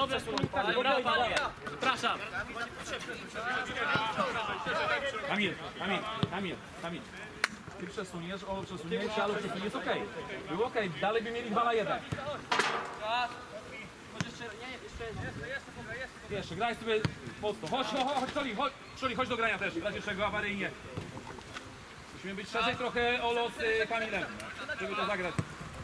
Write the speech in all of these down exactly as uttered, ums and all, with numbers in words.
Dobrze, brawo, brawo. Zapraszam. Kamil, Kamil, Kamil, Kamil. Ty przesuniesz, o przesuniesz, ale przesuniesz, jest okej. Było okej, dalej by mieli dwa na jeden. Jeszcze, graj sobie mocno. Chodź, chodź, chodź, Czoli, chodź, Czoli, chodź do grania też, grać jeszcze go awaryjnie. Musimy być szerzej trochę Olo z y, Kamilem, żeby to zagrać.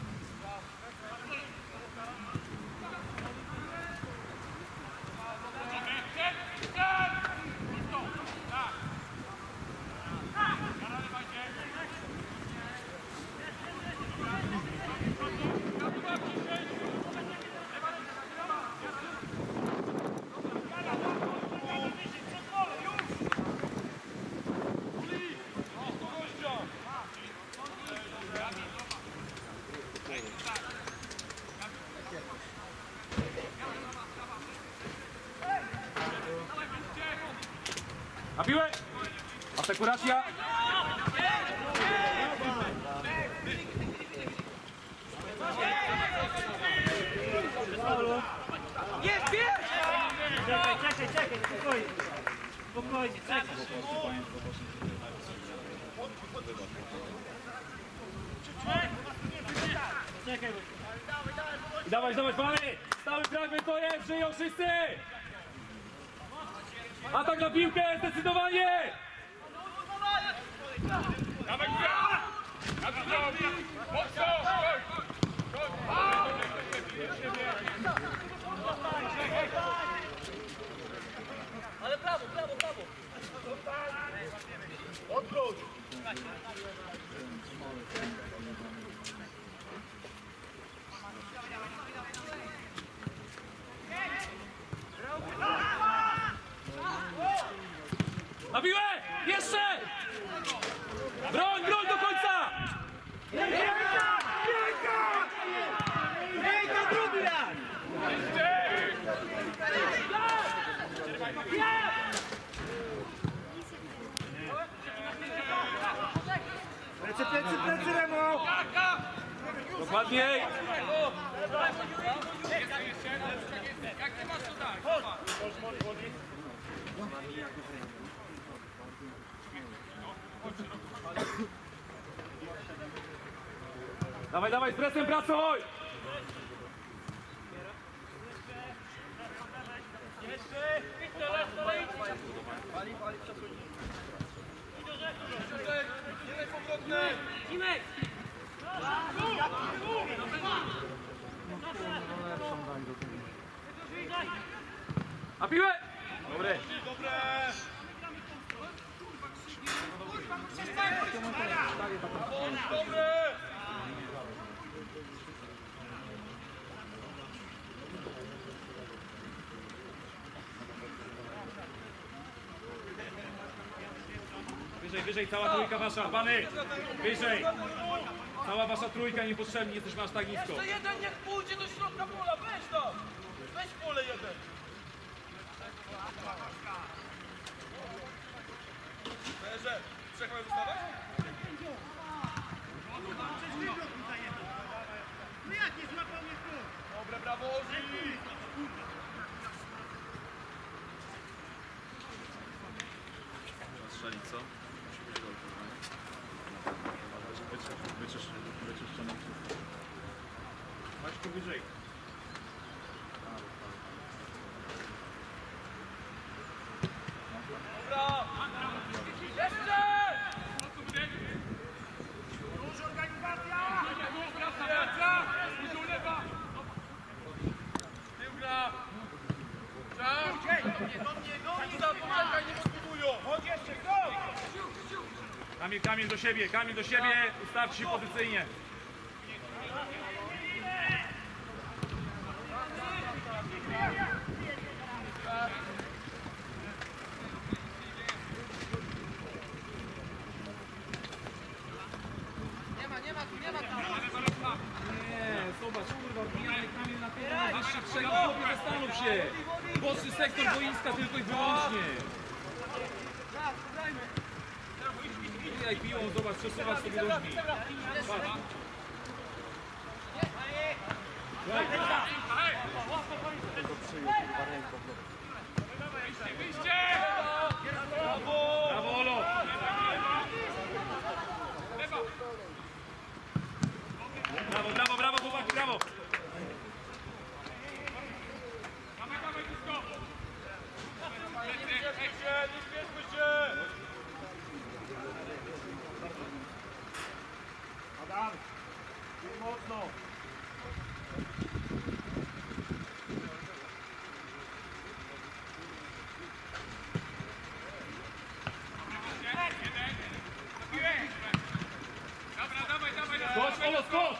Na piłę! Asekuracja! Jest, bierz! Czekaj, czekaj, czekaj, spokojnie. Spokojnie, czekaj. Czekaj. Dawaj, dawaj, pany! Stały fragment to jest, żyją wszyscy! Atak na piłkę, zdecydowanie! Dawaj, mocno! Ale brawo, brawo, brawo! Odwróć! Na piłę! Jeszcze! Broń, broń do końca! Wiejka! drugi raz! Plecy, plecy, plecy, Remo! Dokładniej! Jak ty masz to tak? Dawaj, dawaj, z presem pracuj! Jeden powrotny! Cimek! Na piłę! Dobry! Dobre! Dobre! Wyżej, wyżej, cała trójka wasza, pany! Wyżej! Cała wasza trójka niepotrzebnie, jesteśmy aż tak nisko. Jeszcze jeden niech pójdzie do środka pola, weź to! Weź pole jeden! Berze, trzech mają wystawać? No jak nie złapał mnie tu? Dobre, brawo, Ozi! Strzeli, co? Musi być gol, wyczysz, wyczyszczone. Maćku wyżej. Dobra! Jeszcze! Duża organizacja! Lewa! Dużo lewa! Tył gra! Czas! Do mnie, do mnie, do mnie! Kuda, poczekaj, nie podbudują! Chodź jeszcze, go! Kamil, Kamil do siebie, Kamil do siebie, ustawcie się pozycyjnie. Nie ma, nie ma tu, nie ma tam! Nie, zobacz, kurwa, wbijamy Kamil na tyle, masz się trzech, chłopie, zastanów się. Boczny sektor boiska tylko i wyłącznie. Wbijaj piłą, zobacz, przesuwasz sobie do drzwi. Patrz. Brawo, Olo! Brawo, brawo, brawo, chłopaki, brawo! Adam, mocno. Skocz, Olo, skocz!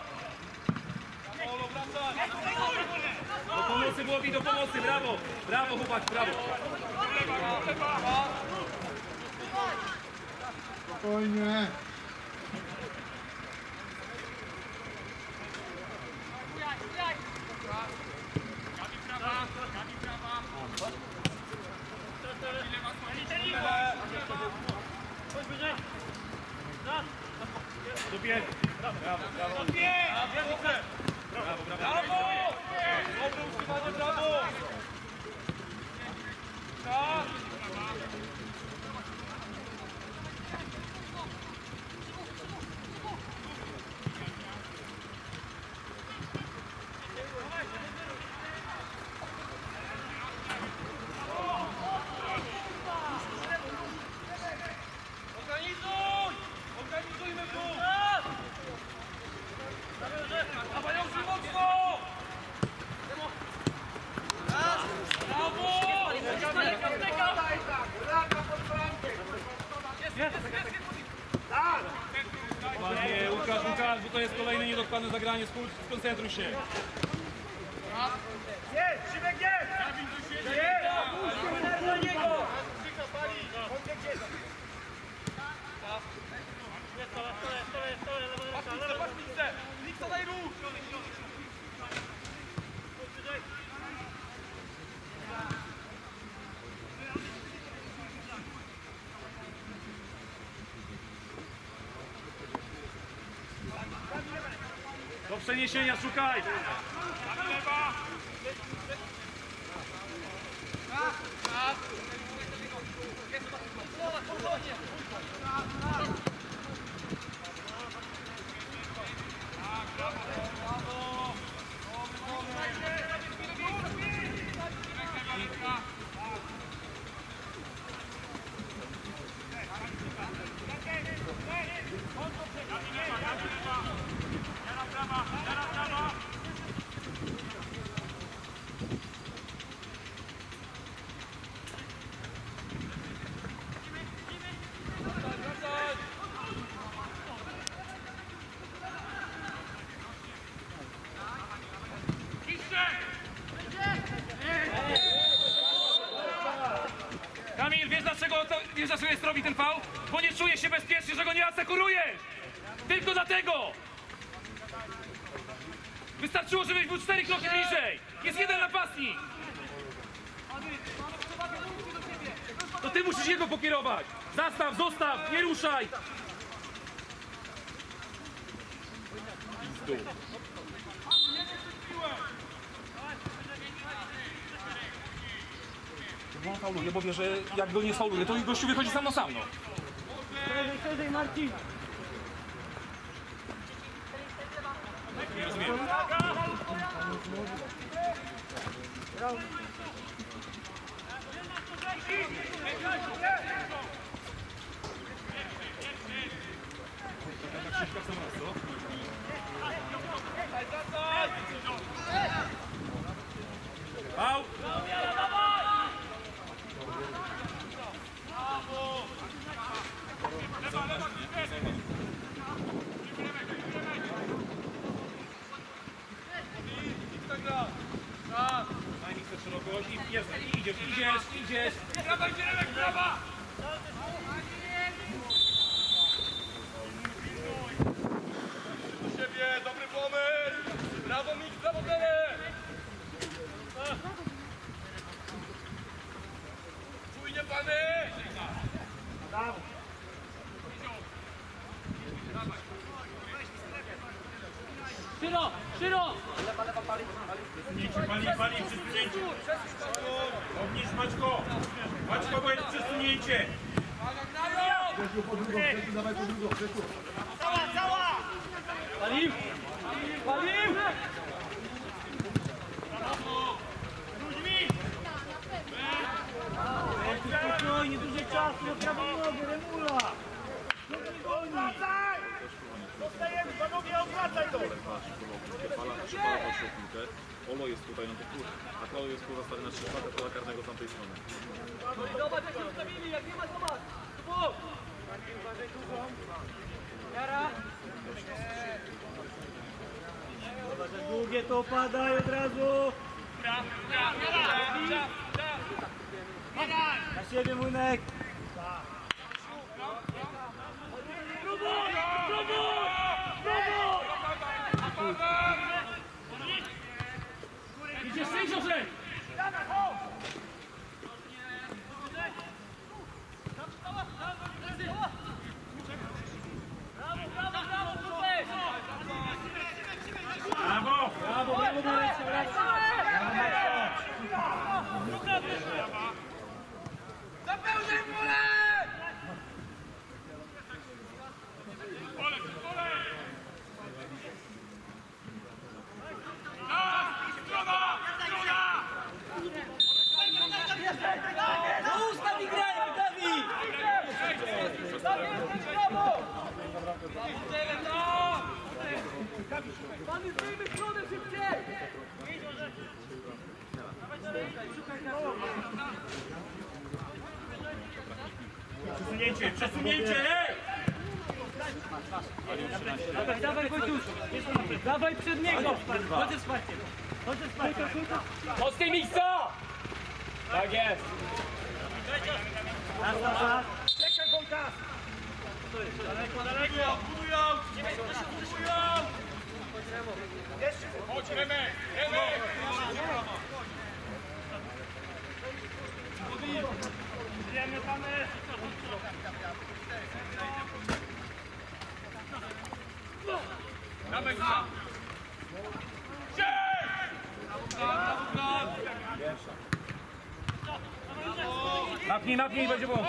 Do pomocy, Błogi, do pomocy, brawo! Brawo, chłopaki, brawo! Spokojnie. Chodź wyżej. Raz. Do biegu! Brawo, brawo! Brawo, brawo! Brawo! Dobre utrzymanie, brawo! Tak! Organizuj! Organizujmy tu! Dawaj, Jąży, mocno! Brawo! Ładnie, Łukasz, Łukasz, bo to jest kolejne niedokładne zagranie, skoncentruj się. Jest, Szymek jest! Jest! Do niego! Stole, stole, stole, stole, lewo, lewo, Patrz, lewo. patrz, Likse! Likse, daj ruch! Do przeniesienia szukaj! Kamil, wiesz dlaczego, to, wiesz dlaczego jest robi ten fał? Bo nie czuje się bezpiecznie, że go nie asekurujesz! Tylko dlatego! Wystarczyło, żebyś był cztery kroki bliżej! Jest jeden napastnik! To ty musisz jego pokierować! Zastaw, zostaw, nie ruszaj! Pizdu. On fauluje, bo wie, że jak go nie fauluje, to gościu wychodzi sam na sam, no. Szerzej, szerzej, Marcin! Nie rozumiem. Tak Krzyśka w sam raz, co? Au! Daj mi sobie szerokość i jest, i idziesz, idziesz, idziesz. Prawa, idzie Remek, prawa! Do siebie, dobry pomysł! Brawo, Mik, brawo, Tere! Czujnie, pany! Szyro, Szyro! Pali, pali, pali, przy zdjęciu. kogo jest przesunięcie. Cała, cała! Palił! Palił! Ludźmi! Spokojnie, dużo czasu, na prawą nogę, Remula! Wracaj! Zostajemy, panowie, odwracaj to! Fala przypala się piłkę. Olo jest tutaj na tych a Klaus jest kurwa stary na trzy czwarte pola karnego z tamtej strony. Zobacz jak się ustawili, jak nie ma, zobacz! Tu! Jara! Zobacz, jak długie to opadaj od razu! Na siebie, Młynek! Próbuj! Próbuj! Idzie sędziorzek! Brawo, brawo, brawo, super! Brawo! Brawo, brawo, Mareczka, Zapełniaj pole! No ustaw i graj, Dawid! Dawid, brawo! Pany, wyjmy stronę szybciej! Przesunięcie, przesunięcie, hej! Dawaj, dawaj Wojtuś! Dawaj przed niego! Chodź ze wsparciem! Chodź ze wsparciem! Chodź z tej miejsca! Tak jest! Raz, raz, raz! Czekaj, Bąkas! Daleko, daleko! Budują! Budują! Chodź Remek! Remek! Wiemy, pany! Remek za! Napnij, napnij, będzie było.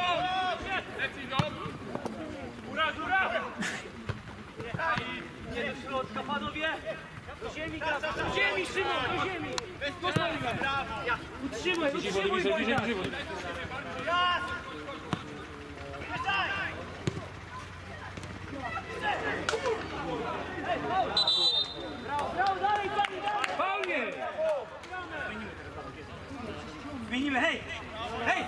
Góra, góra! Nie do środka, panowie! Do ziemi, Gabor! Do ziemi, Szymon, do ziemi! Utrzymaj, utrzymaj, Wojtek! Raz! Wyżej! Brawo, brawo, dalej, dalej, dalej! Faunie! Zmienimy, hej! Hej!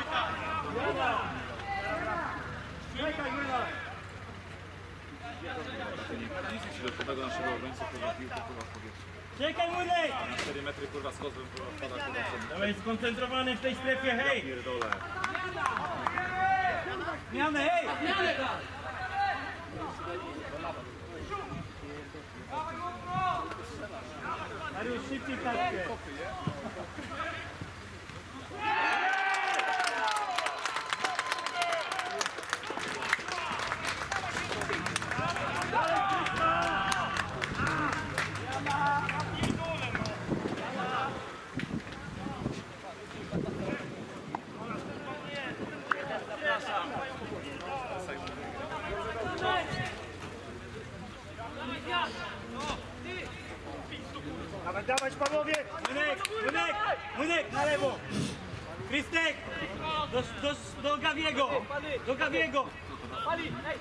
Środkowego naszego obrońcy kurwa piłkę kurwa w powietrzu. Czekaj, Młynek! Na cztery metry kurwa z kozłem kurwa wpada kurwa przed Dawaj, skoncentrowany w tej strefie, hej! pierdolę. Zmianę, hej! Zmianę tam! Mariusz, szybciej kartkę! Dawać, dawać, panowie! Młynek, Młynek, Młynek, na lewo! Krystek! Do, do, do Gawiego! Do Gawiego! Pali, hej!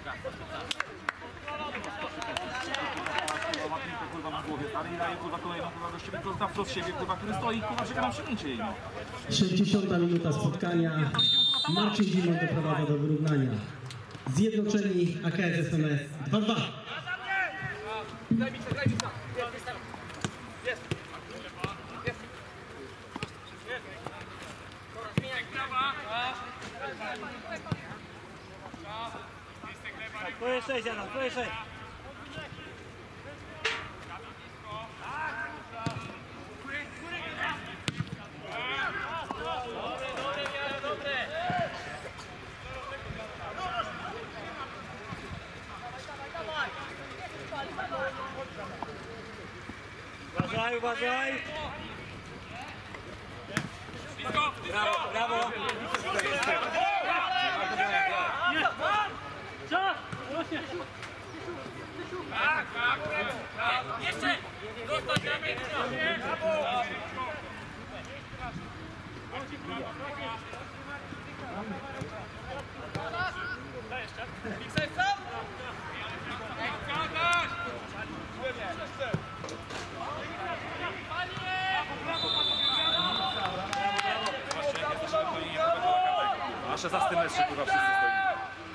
Kurwa piłkę kurwa na głowie stary i daje kurwa kolejną kurwa do siebie, kurwa wprost siebie kurwa, który stoi kurwa czeka na przyjęcie jej no. sześćdziesiąta minuta spotkania. Marcin Zimon doprowadza do wyrównania. Zjednoczeni A K S S M S dwa dwa. Graj mi graj mi Jest, jest! Jest! Jest! Dobra, zmieniaj prawa! Twoje sześć, Adam, twoje sześć! Dobre, dobre, miarę, dobre! Uważaj, uważaj! Brawo, brawo! szesnastym metrze, kurwa, wszyscy stoimy.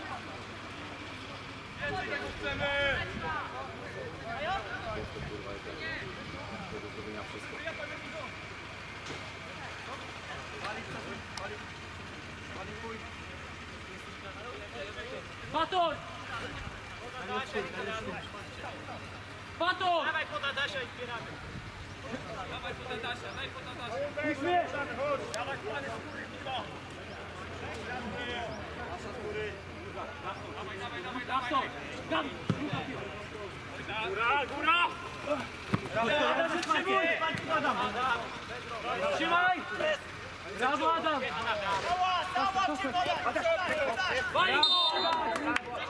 Baton! Baton! Dawaj pod Adasia i zbieramy. Dawaj pod Adasia, daj pod Adasia. Dawaj, dawaj, dawaj, dawaj. Baton! Gabi! Góra, góra! Trzymaj! Brawo, Adam! Wali go!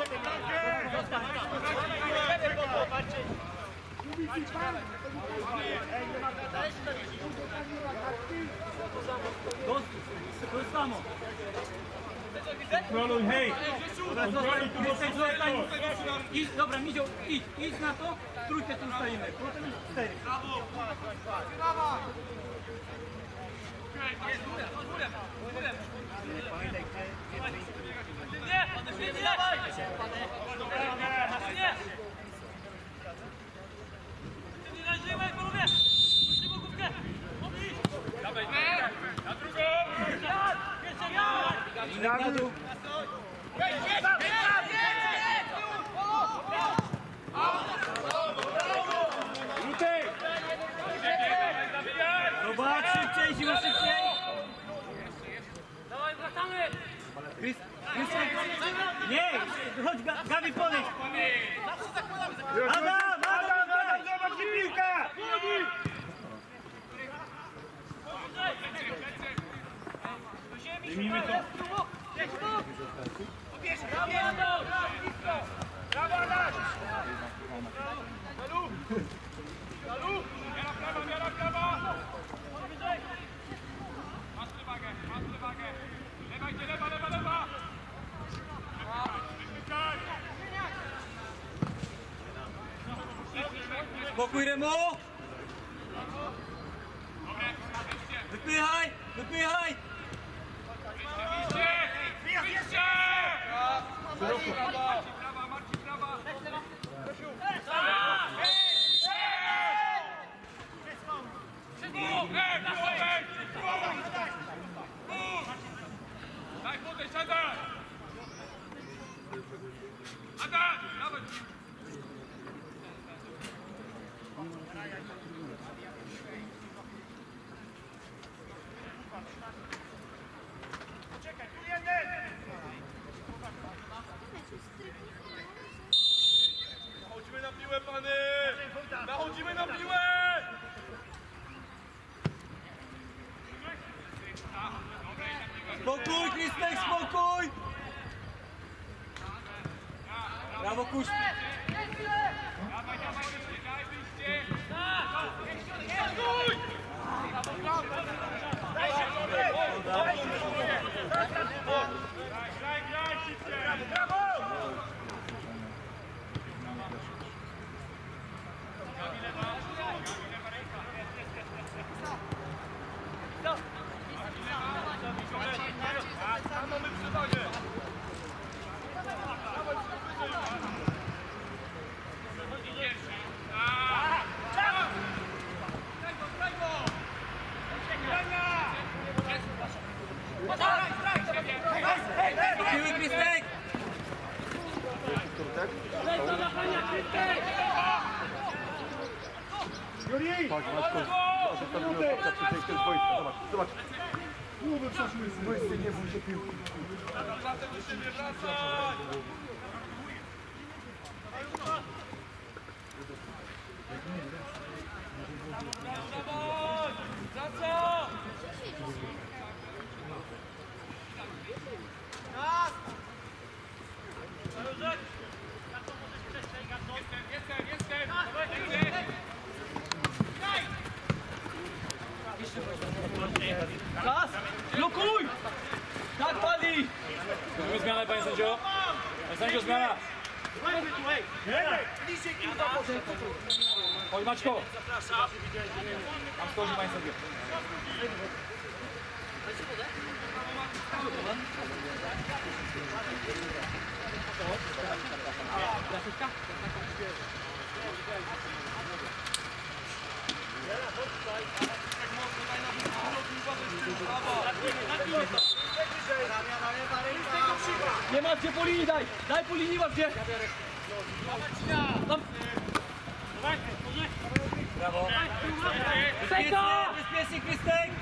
To samo. Kontroluj, hej! Jesteś zostań. Idź, dobra, Mizio, idź, idź na to, w trójkę tu stoimy. Potem cztery. Nie, nie, nie, dawaj! Nie! Nie nażywaj, panowie! Puśćcie mu główkę! Dawaj, na drugą. Jeszcze ja! Na dół! Zobacz, szybciej, siła szybciej! Dawaj, wracamy! Nie! Chodź, Ga- Gabi, podejdź! Adam, Adam, Adam, zobacz, gdzie piłka! Wyjmijmy to. Miara prawa, miara prawa. Masz przewagę, masz przewagę. Lewa idzie, lewa, lewa, lewa. Spokój, Remo! Wypychaj, wypychaj! Wyjście! Marcin prawa, Marcin prawa. Daj podejść, Adam! Adam! Dawaj! Nachodzimy na piłę, pany! Nachodzimy na piłę! Spokój, Krystek, spokój! Brawo, Kuś! Dawaj, dawaj, wyjście, daj wyjście! Stój! Daj się, Graj, graj, graj, szybciej! Brawo! Tam mamy przewagę! Piły, Krystek! Patrz, masz to. Zostawimy chłopca przecież to jest wojska. Zobacz, zobacz. Głowy przeszły. Wojscy, nie bój się piłki. Wracaj do siebie, wracaj! Dawaj! Wracaj! Jestem, jestem, jestem! Czas! Blokuj! Tak, pali! Zrobimy zmianę, panie sędzio. Panie sędzio, zmiana. Chodź, Maćko. Tam schodzi, panie sędzio. Nie ma gdzie po linii, daj! Daj po linii, masz gdzie! Tam. Brawo. Sejko! Bezpiecznie, Krystek.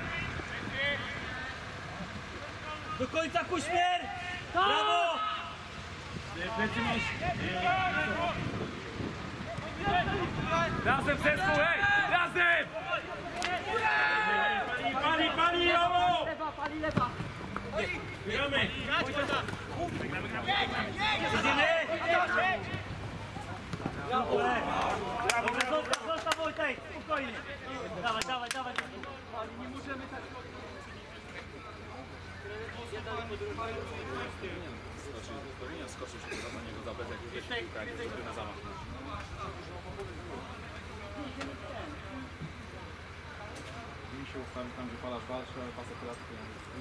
Do końca Kuśmier. Brawo. Razem zespół, hej! Razem! Pali, pali, brawo. Lewa, pali lewa! Gramy. Idziemy. Brawo. Brawo, zostaw, zostaw Wojtek. Spokojnie. Dawaj, dawaj, dawaj. Powinien skoczyć na niego za bez jakiegoś piłka, jak zrobił na zamach. Mi się ustawi tam, gdzie palasz walczy, ale pasek klatki.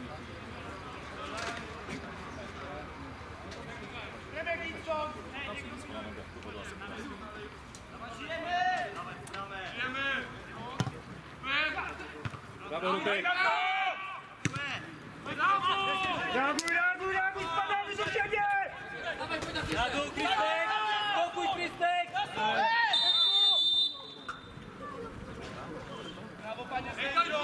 Brawo, Rutek! Reaguj, reaguj, reaguj, spadamy do siebie! Na dół, Krystek! Spokój, Krystek! Brawo, panie sędzio!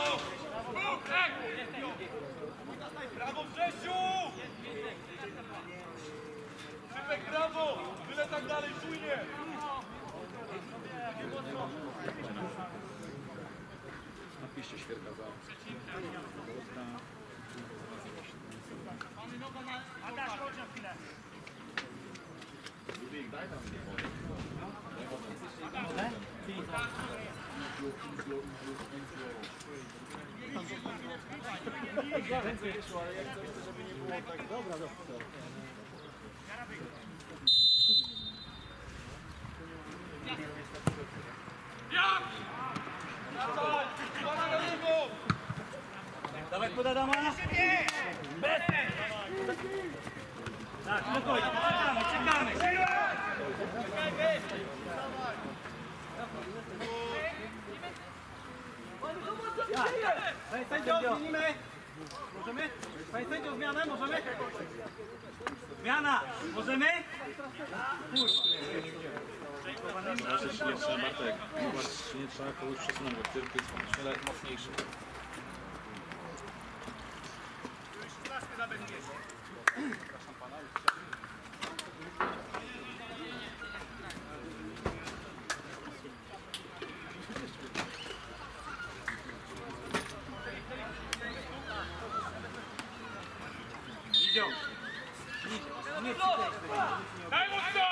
Brawo, Grzesiu! Szybek, brawo! Byle tak dalej, czujnie! Napiszcie świerka za. Adaś, chodź na chwilę. Daj tam. Dawaj, poda dama. Bez! Tak, spokojnie, czekamy, czekamy. Panie sędzio, zmienimy. Możemy? Panie sędzio, zmianę, możemy? Zmiana, możemy? Może się nie trzeba, Bartek. Chyba nie trzeba kogoś przesunąć, bo tylko jest myślę mocniejszy. Idzią. Daj mocno!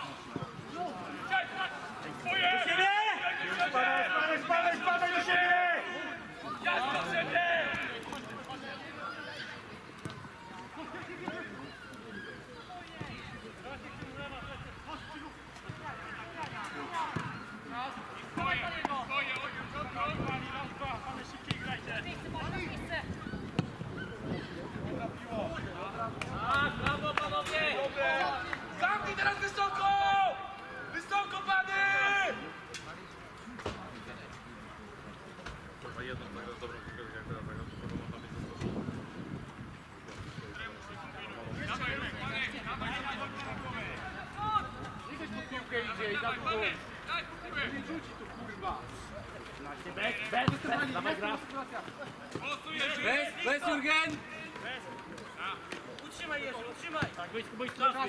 Swoje! Do siebie! Spadaj, spadaj, spadaj do siebie! Jasno, siebie! Swoje, swoje, ale szybciej grajcie! Brawo, panowie! Zamknij teraz wysoko! Wysoko, pany! Chyba jedną tak jest dobrą piłkę, jak teraz tak to można być Bez, bez Jurgen! Utrzymaj jeszcze, utrzymaj. Tak, byś, byś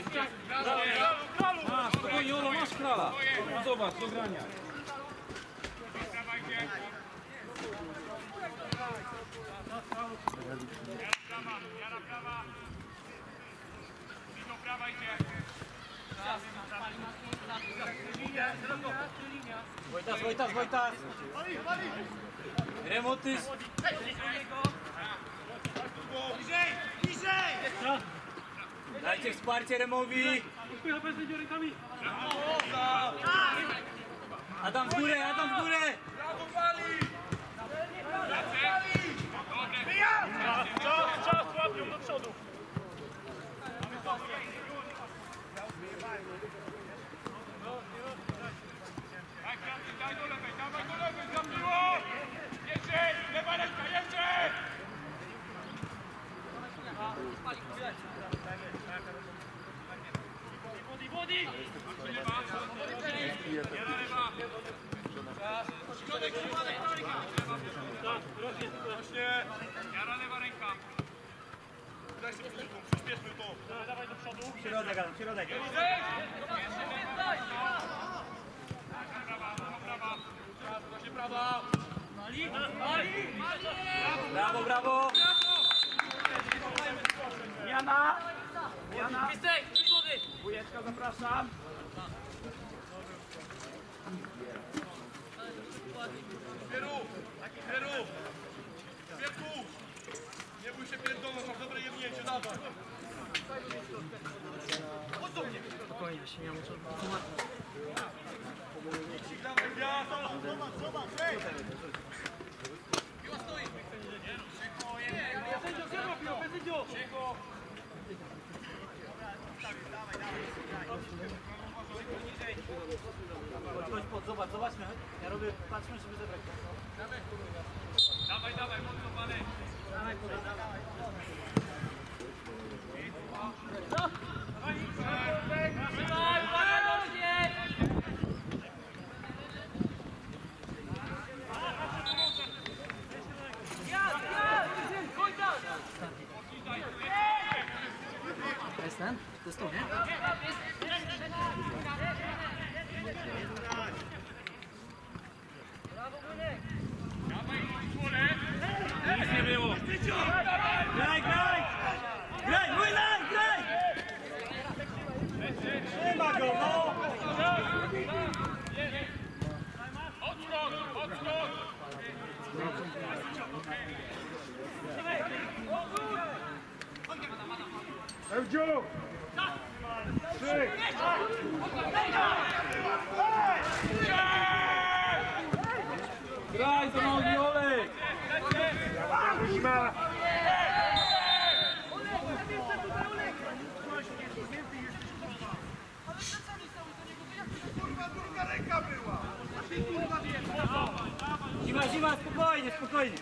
A, spokojnie, Olo, masz krala. No zobacz, do grania. Wojtas, Wojtas, Wojtas. Remontys. Bliżej, bliżej. Dajcie wsparcie Remowi. Adam w górę, Adam w górę. Brawo, Pali! Czas, czas, Daj do lewej, dawaj do lewej, zabiło! Jeszcze! Lewa ręka, jeszcze! Wody, wody! Jara lewa! Środek, środek, środek! Jara lewa ręka! Daj się przyspieszmy to! Dawaj do przodu! Środek, Adam, środek. Brawa! Brawo, brawo! Jana! Jana! Krystek, do wody! Wujeczka, zapraszam. Pieru! Pieru! Pierku! Nie bój się pierdolnąć, masz dobre jebnięcie, dawaj! Chodź do mnie! Spokojnie, się nie muszę. Dawaj, ja! Zobacz, zobacz, hej! Chodź, chodź, pod, zobacz, zobaczmy. Ja robię, patrzmy, żeby zebrać. Dawaj, dawaj, mocno pany! Dawaj, podaj, dawaj. Trzymaj, uwaga, dobrze! Jazd, jazd! Chodź tam! To jest ten? To jest to, nie? Nic nie było! Graj, graj! Graj, Młynar, graj! Nie ma go, no! Odskok, odskok! Ełdziu! Trzy! Graj do nogi, Olek! Zima! Zima, zima, spokojnie, spokojnie.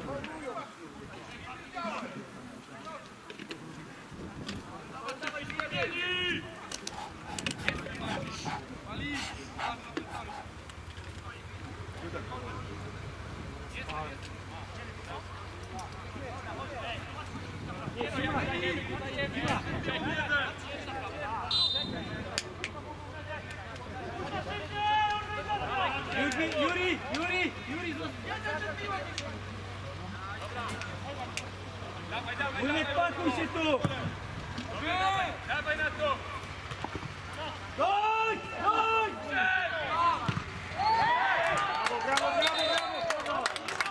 Juri, Juri, Juri, Juri, Dawaj, dawaj, Młynek, pakuj się tu! dawaj na to! Doj, doj! Brawo, brawo, brawo, brawo!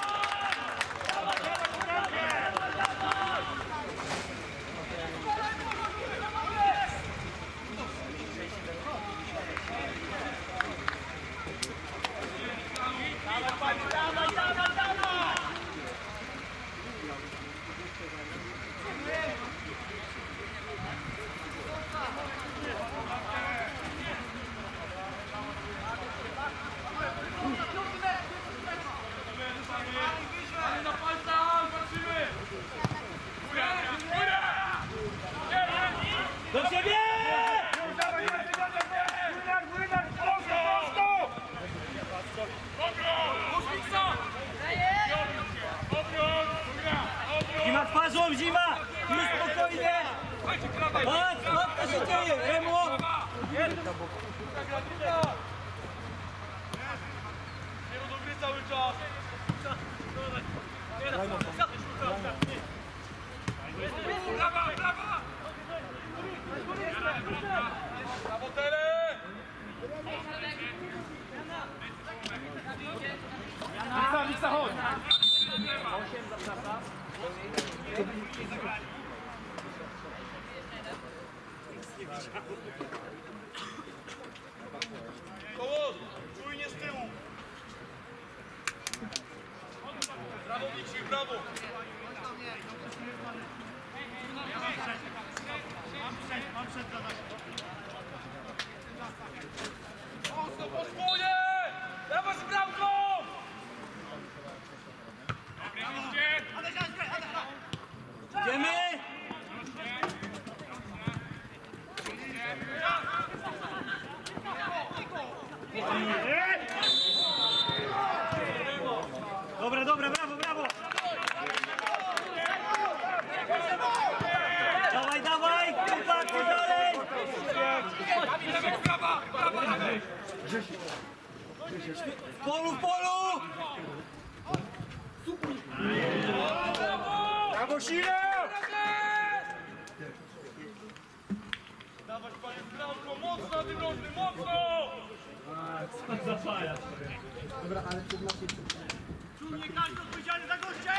Ale na palcach, patrzymy! Góra, góra! Do siebie! Młynar, młynar! Prosto, prosto! Obrót! Muszkicza! Obrót! Góra! Obrót! Zima twarzą, zima! Już spokojnie! Chodźcie, krawaj! Patrz, patrz co się dzieje! Remo! Nie udobry cały czas! Brawa, brawa! Brawo, tele! Wiksa, Wiksa, chodź! Koło! Czujnie z tyłu! Brawo, Wiksi, brawo! Mocno po swoje! Dawaj z bramką! Idziemy! Dobra, dobra, brawo, brawo! Dawaj, dawaj! Chłopaki, dalej! Brawa! Brawa! W polu, w polu! Brawo, Sina! Dawać panie z bramką! Mocno na tym rożny! Mocno! Nie każdy odpowiedzialny za goście!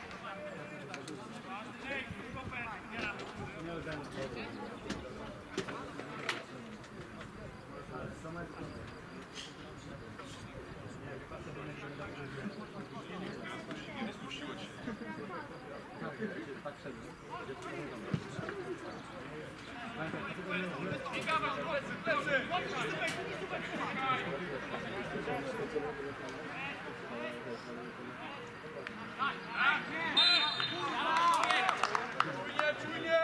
Czujnie, czujnie!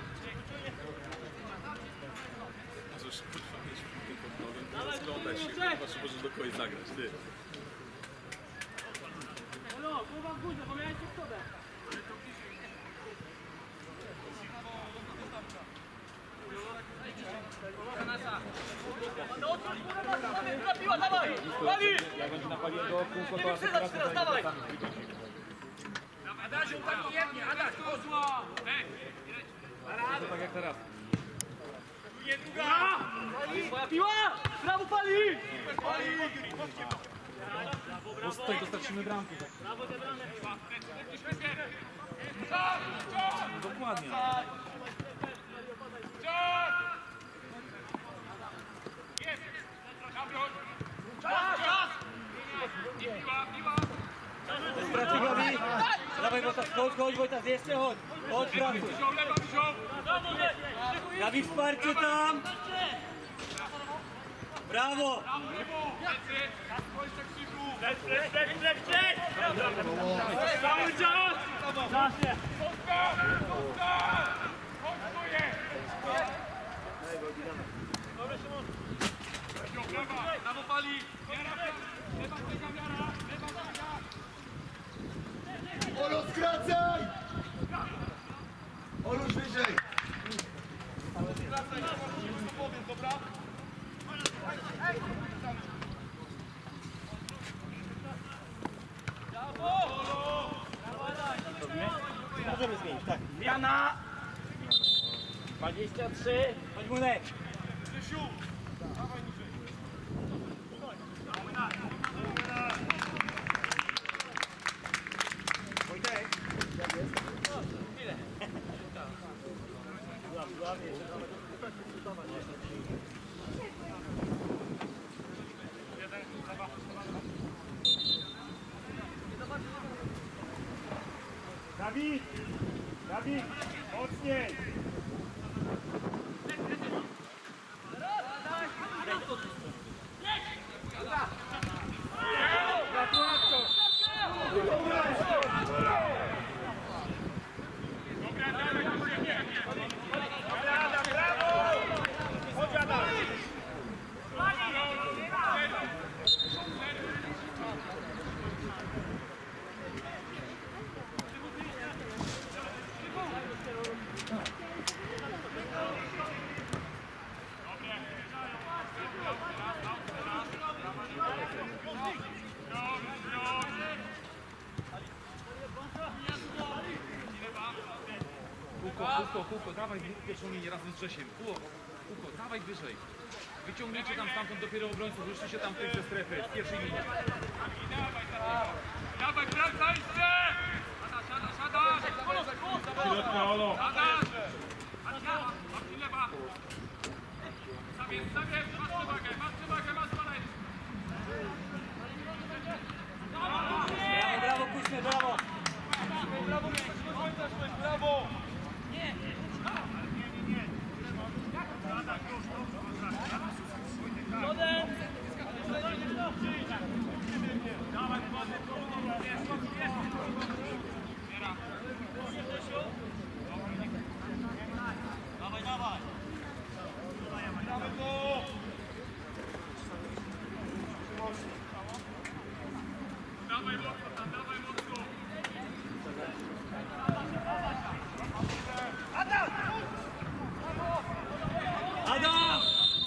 Możesz kurwa mieć piłkę pod nogą, rozglądać się, kurwa, czy możesz do kogoś zagrać, ty. Jak będzie napalił do kółko, to asekuracja dawaj! Adasiu, tak jednie! Adaś, kozła! Ej! to tak jak teraz. Nie druga! Moja piła! Brawo, Pali! Bo tutaj to stracimy bramkę. Tak. Dokładnie. Strategowi! Dawaj Wojtas, chodź, chodź Wojtas, jeszcze chodź! Chodź, pracuj! Wziął, lewa wziął! Dawid, wsparcie tam! Brawo! Cały czas! Czasie! Brawo Pali! Lewa biega, miara! Lewa biega! Olu, skracaj! Olu, wyżej! Wracaj, co powiem, dobra? Możemy zmienić, tak. Zmiana! dwadzieścia trzy. Chodź Munek! Krzysiu! Dawaj niżej! Wojtek! Dawid! Dawid! Mocniej! Kółko, kółko, kółko, dawaj pierwszą linię razem z Grzesiem. Kółko, kółko, dawaj wyżej. Wyciągnijcie tam stamtąd dopiero obrońców, ruszcie się tam w tej ze strefy, z pierwszej linii. Dawaj, wracajcie! Adaś, Adaś, Adaś! Środka, Olo! Adaś! Marcin lewa! Zawiesz, zawiesz, masz przewagę, masz przewagę, masz dalej! Brawo, brawo, Kuśny, brawo! Brawo, brawo! Adam!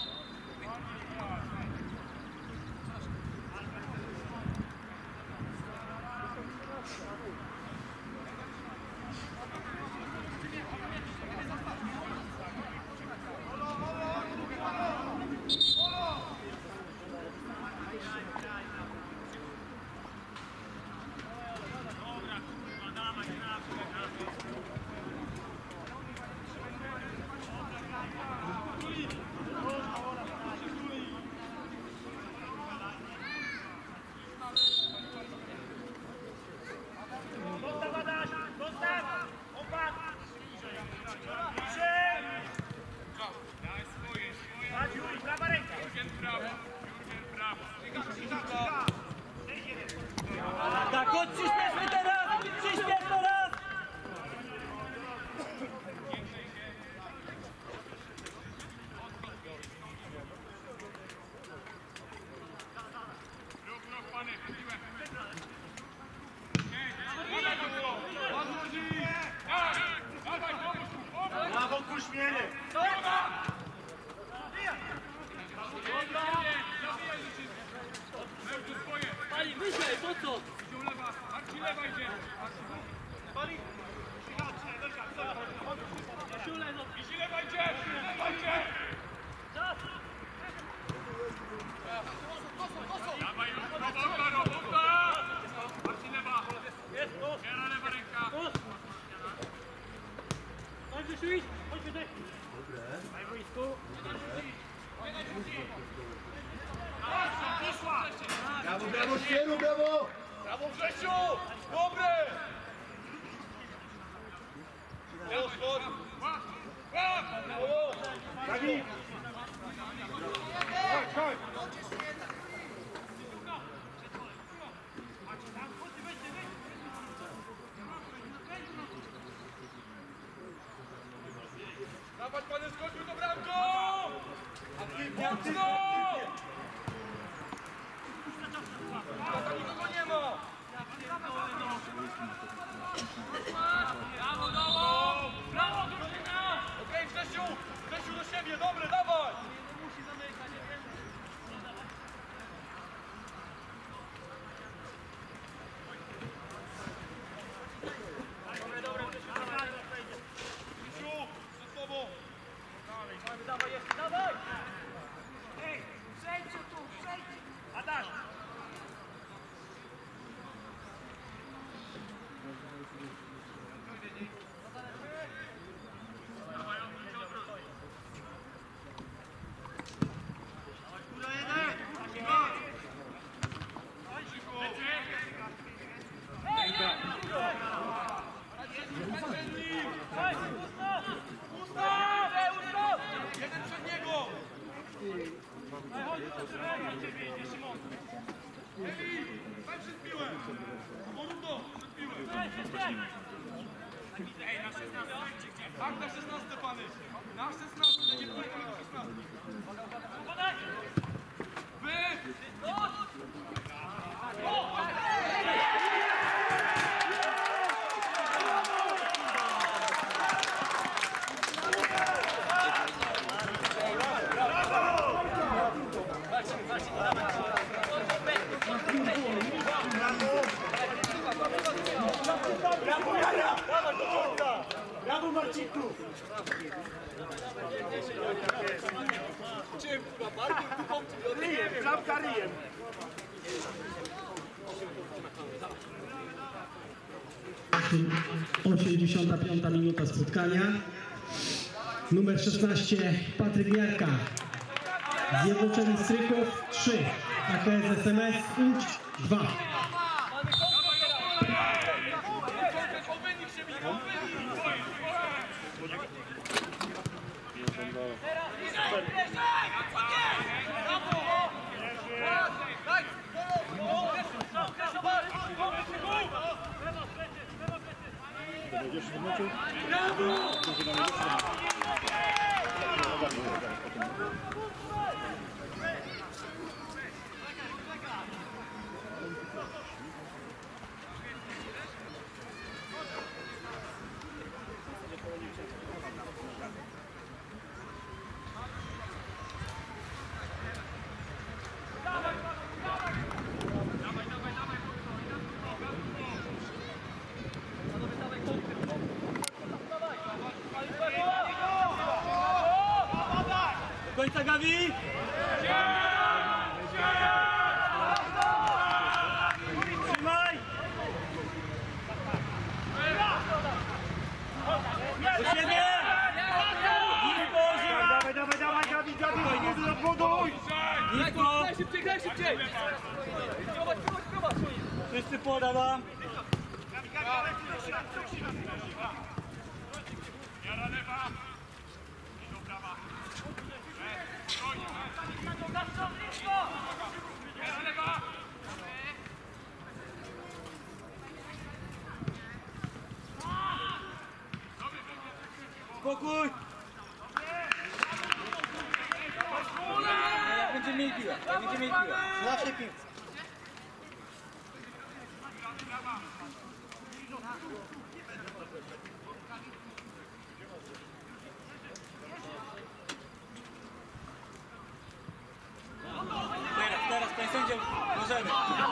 Zostaw Adaś! Zostaw! Opadł! Patrz, Juri, prawa ręka! Tak, chodź, przyspieszmy teraz! Przyspiesz teraz! Brawo, Kruszmiele! Pali, wyżej, po co? Chodź, Wyszły, chodź, Wydech. Daj wojsku. Brawo, brawo, Ścieru, brawo! Brawo Grzesiu! Dobry! Dawid! Chodź, chodź! Dawać panie, skoczmy do bramką! Mocno! Tam nikogo nie ma! Brawo, brawo! Brawo, drużyna! Okej, Grzesiu! Grzesiu do siebie, dobry, dawaj! Grzesiu, przed tobą! Dawaj, jeszcze, dawaj! Ej, przejdźcie tu, przejdźcie! Adaś! Jeden przed niego! Eli, daj przed piłę! Porudo, przed piłę! Ej, na szesnastce! Tak, na szesnastce, pany! Na szesnastce, nie pójdę na szesnastce! Wy! Brawo, Jara! Dawaj do końca! Brawo, Marcinku! Ryjem, bramka ryjem! osiemdziesiąta piąta minuta spotkania. Numer szesnaście Patryk Miarka. Zjednoczeni Stryków trzy. A K S S M S Łódź dwa. Będziesz w meczu? Brawo! Do końca Gawi! Trzymaj! Do siebie! Nisko, Zima! Dawaj, dawaj, dawaj, Gabi, Gabi, buduj, odbuduj! Nisko! Szybciej, graj szybciej! Prowadź, prowadź, prowadź! Wszyscy podawam! Spokój! Jak będziemy mieli piłę, jak będziemy mieli piłę. Zawsze piłkę. Teraz, teraz, panie sędzio, możemy.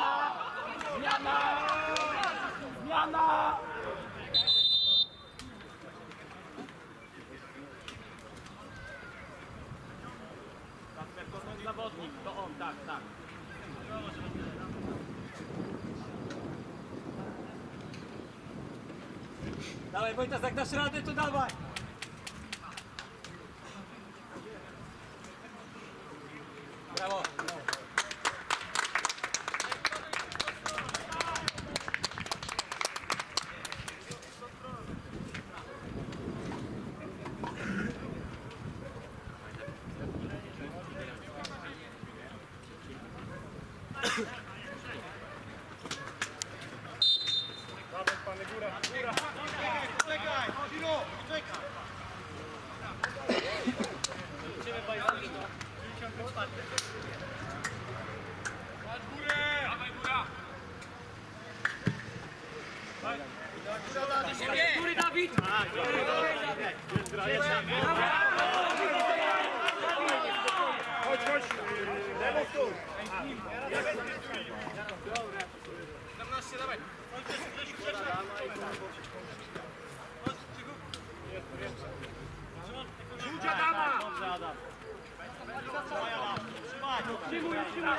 Zawodnik, to on, tak, tak. Dawaj Wojtas, jak dasz radę, to dawaj! Brawo! Dawaj, panie, góra, góra! Czekaj, Ciro, czekaj! Góry, Dawid! Chodź, chodź! Lewo stój! Żółcia dama! Przyjmuję, przyjmuję!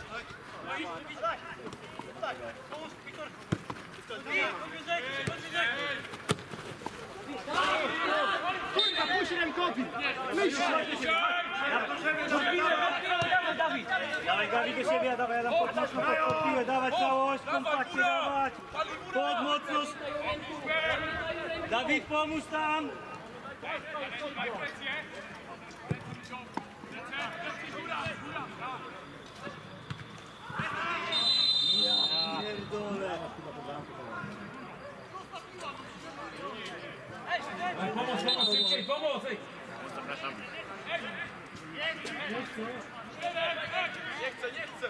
Dawid! Dawaj Gawi do siebie, dawaj Adam pod mocno pod piłę, dawać całość, kompakcie dawać! Pod mocno! Dawid, pomóż tam! Ja pierdolę! Pomoc, pomoc, szybciej, pomoc! Ej. Nie chcę, nie chcę!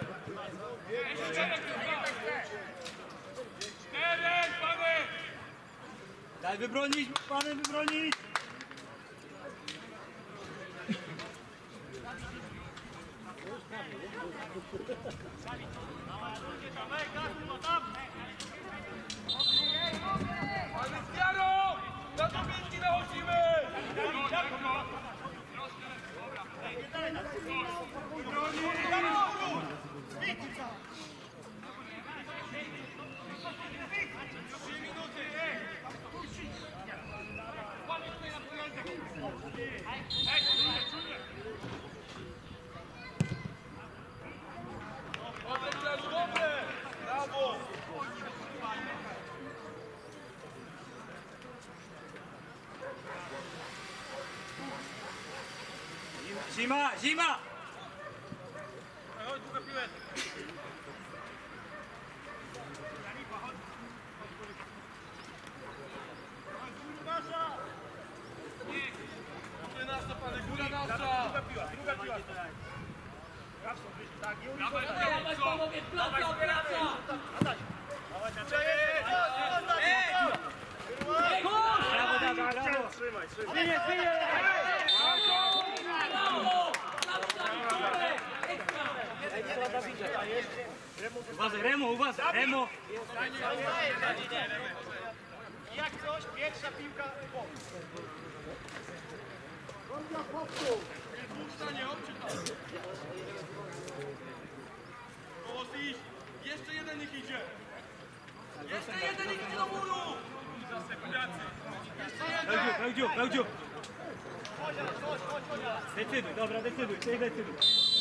Daj wybronić, panem wybronić! Ale z wiarą! Na dominki nachodzimy! Dobre! Brawo! Zima, zima! Góra nasza, panie, góra nasza! Dawaj panowie, placa, placa! Brawo, brawo, brawo! Zmienię, zmienię! Brawo! Uważaj, Remo, uważaj, Remo! Jak coś, pierwsza piłka. Jeszcze jeden niech idzie. Jeszcze jeden niech idzie do muru. Pełdziu, pełdziu, pełdziu! Decyduj, dobra, decyduj, ty decyduj.